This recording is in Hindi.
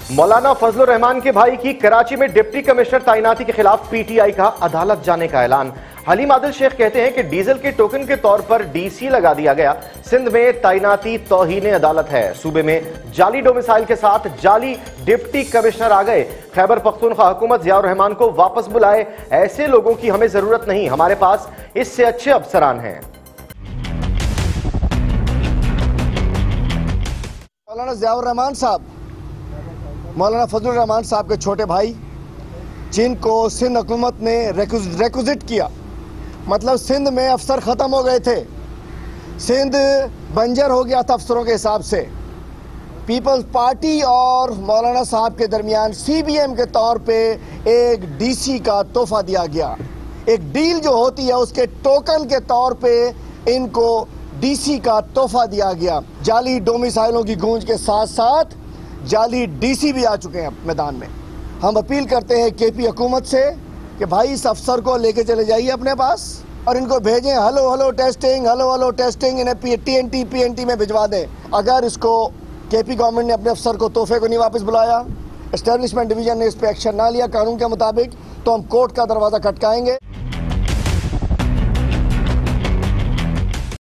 मौलाना फजलुर रहमान के भाई की कराची में डिप्टी कमिश्नर तैनाती के खिलाफ पीटीआई का अदालत जाने का ऐलान। हलीम आदिल शेख कहते हैं कि डीजल के टोकन के तौर पर डीसी लगा दिया गया। सिंध में तैनाती तौहीन अदालत है। सूबे में जाली डोमिसाइल के साथ जाली डिप्टी कमिश्नर आ गए। खैबर पख्तूनख्वा हुकूमत जियाउर रहमान को वापस बुलाए। ऐसे लोगों की हमें जरूरत नहीं, हमारे पास इससे अच्छे अफसरान हैं। मौलाना जियाउर रहमान साहब, मौलाना फजलुर रहमान साहब के छोटे भाई, जिनको सिंध हुकूमत ने रिक्विजिट किया, मतलब सिंध में अफसर ख़त्म हो गए थे, सिंध बंजर हो गया था अफसरों के हिसाब से। पीपल्स पार्टी और मौलाना साहब के दरमियान सीबीएम के तौर पे एक डीसी का तोहफा दिया गया। एक डील जो होती है उसके टोकन के तौर पे इनको डीसी का तोहफा दिया गया। जाली डोमिसाइलों की गूंज के साथ साथ जाली डीसी भी आ चुके हैं मैदान में। हम अपील करते हैं केपी हुकूमत से कि भाई इस अफसर को लेके चले जाइए अपने पास और इनको भेजें। हेलो टेस्टिंग, इन्हें पीएनटी में भिजवा दें। अगर इसको केपी गवर्नमेंट ने अपने अफसर को तोहफे को नहीं वापस बुलाया, एस्टेब्लिशमेंट डिवीजन ने इस पर एक्शन ना लिया कानून के मुताबिक, तो हम कोर्ट का दरवाज़ा खटकाएंगे।